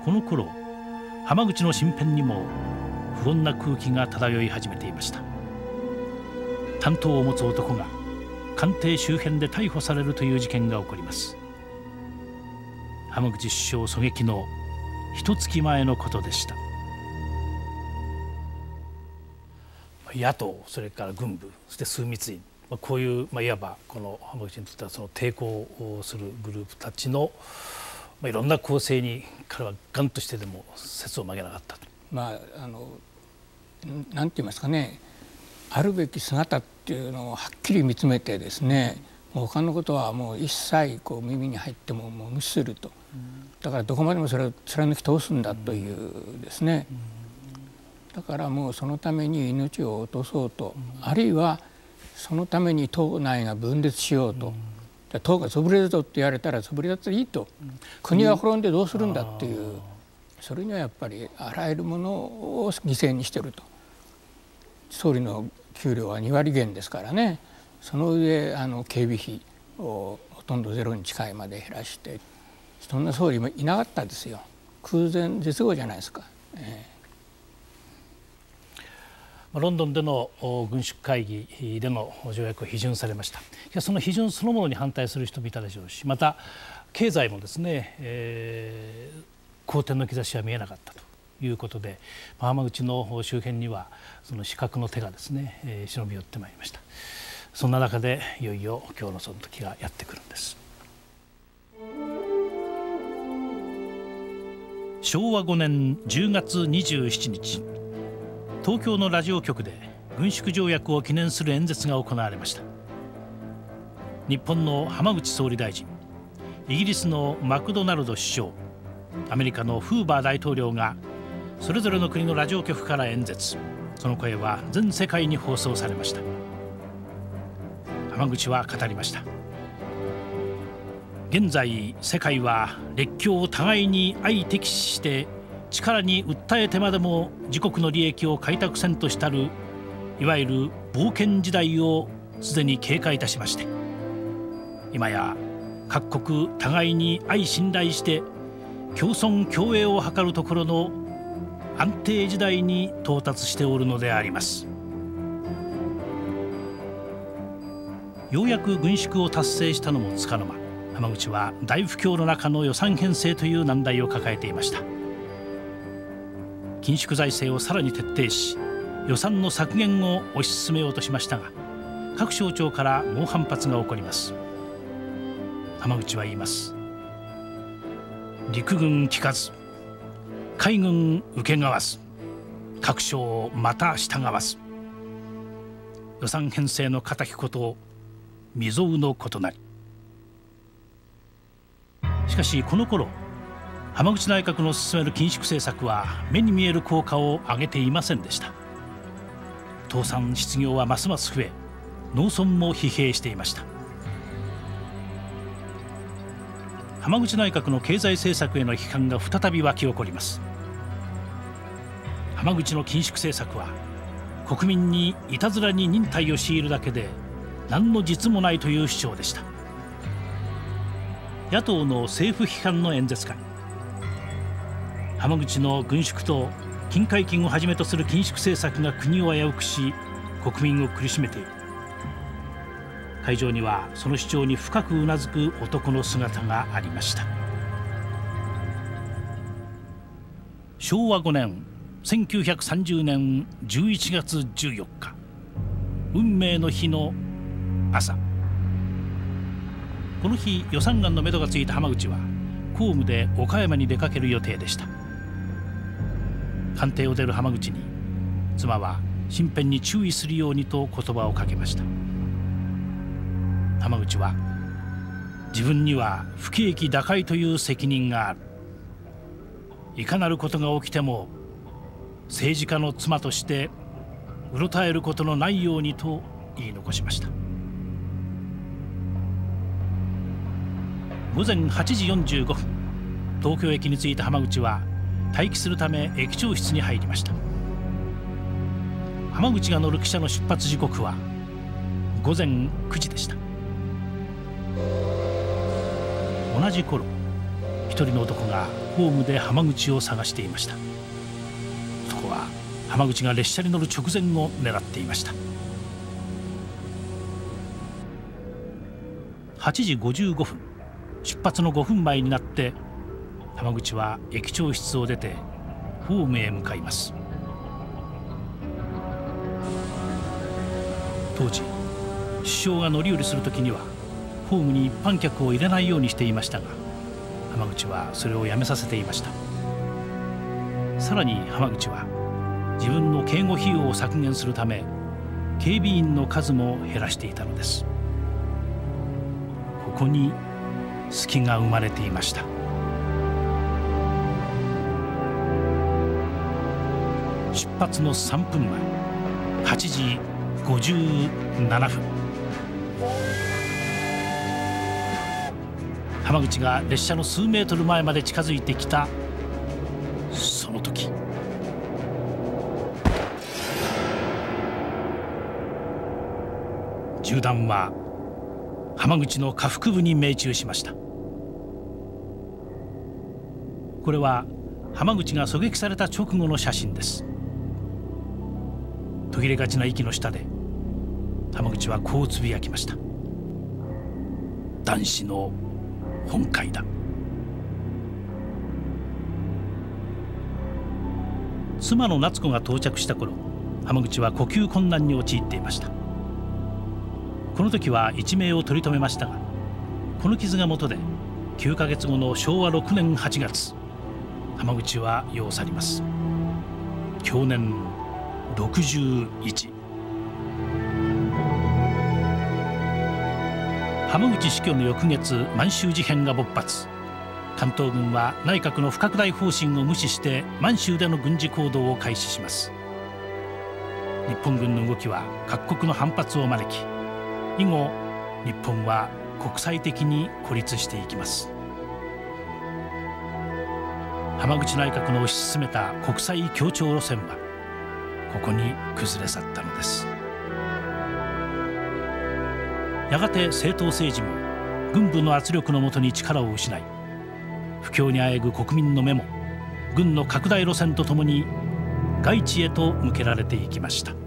この頃浜口の身辺にも不穏な空気が漂い始めていました。担当を持つ男が官邸周辺で逮捕されるという事件が起こります。浜口首相狙撃の1月前のことでした。野党、それから軍部、そして枢密院、こういういわばこの浜口にとってはその抵抗をするグループたちのいろんな構成に彼は頑としてでも節を曲げなかったと。 なんて言いますかね、あるべき姿っていうのをはっきり見つめてですね、もう他のことはもう一切耳に入っても無視すると、だからどこまでもそれを貫き通すんだというですね、だからもうそのために命を落とそうと、あるいはそのために党内が分裂しようと、党が潰れるぞって言われたら潰れたっていいと、国が滅んでどうするんだっていう、それにはやっぱりあらゆるものを犠牲にしてると。総理の給料は2割減ですからね、その上警備費をほとんどゼロに近いまで減らして、そんな総理もいなかったですよ。空前絶後じゃないですか。 ロンドンでの軍縮会議での条約を批准されました。その批准そのものに反対する人もいたでしょうし、また経済もですね、好転の兆しは見えなかったということで、浜口の周辺にはその刺客の手がですね、忍び寄ってまいりました。そんな中でいよいよ今日のその時がやってくるんです。昭和5年10月27日、東京のラジオ局で軍縮条約を記念する演説が行われました。日本の浜口総理大臣、イギリスのマクドナルド首相、アメリカのフーバー大統領がそれぞれの国のラジオ局から演説。その声は全世界に放送されました。浜口は語りました。現在世界は列強を互いに相敵視して力に訴えてまでも自国の利益を開拓せんとしたるいわゆる冒険時代をすでに経過いたしまして、今や各国互いに相信頼して共存共栄を図るところの安定時代に到達しておるのであります。ようやく軍縮を達成したのもつかの間、浜口は大不況の中の予算編成という難題を抱えていました。緊縮財政をさらに徹底し、予算の削減を推し進めようとしましたが、各省庁から猛反発が起こります。浜口は言います。陸軍聞かず、海軍受けがわず、各省また従わず、予算編成の敵ことを未曾有のことなり。しかしこの頃、浜口内閣の進める緊縮政策は目に見える効果を上げていませんでした。倒産失業はますます増え、農村も疲弊していました。浜口内閣の経済政策への批判が再び湧き起こります。浜口の緊縮政策は国民にいたずらに忍耐を強いるだけで何の実もないという主張でした。野党の政府批判の演説会、浜口の軍縮と金解禁をはじめとする緊縮政策が国を危うくし、国民を苦しめている。会場にはその主張に深くうなずく男の姿がありました。昭和5年1930年11月14日、運命の日の朝。この日、予算案のめどがついた浜口は公務で岡山に出かける予定でした。官邸を出る浜口に妻は身辺に注意するようにと言葉をかけました。浜口は、自分には不景気打開という責任がある。いかなることが起きても政治家の妻としてうろたえることのないようにと言い残しました。午前8時45分、東京駅に着いた浜口は待機するため駅長室に入りました。浜口が乗る汽車の出発時刻は午前9時でした。同じ頃、 一人の男がホームで浜口を探していました。男は浜口が列車に乗る直前を狙っていました。8時55分、出発の5分前になって浜口は駅長室を出てホームへ向かいます。当時首相が乗り降りする時にはホームに一般客を入れないようにしていましたが、浜口はそれをやめさせていました。さらに浜口は自分の警護費用を削減するため警備員の数も減らしていたのです。ここに隙が生まれていました。出発の3分前、8時57分、浜口が列車の数メートル前まで近づいてきたその時、銃弾は浜口の下腹部に命中しました。これは浜口が狙撃された直後の写真です。途切れがちな息の下で浜口はこうつぶやきました。男子の本懐だ。妻の夏子が到着した頃、浜口は呼吸困難に陥っていました。この時は一命を取り留めましたが、この傷が元で9ヶ月後の昭和6年8月、浜口は世を去ります。享年61。浜口死去の翌月、満州事変が勃発。関東軍は内閣の不拡大方針を無視して満州での軍事行動を開始します。日本軍の動きは各国の反発を招き、以後日本は国際的に孤立していきます。浜口内閣の推し進めた国際協調路線はここに崩れ去ったのです。やがて政党政治も軍部の圧力のもとに力を失い、不況にあえぐ国民の目も軍の拡大路線とともに外地へと向けられていきました。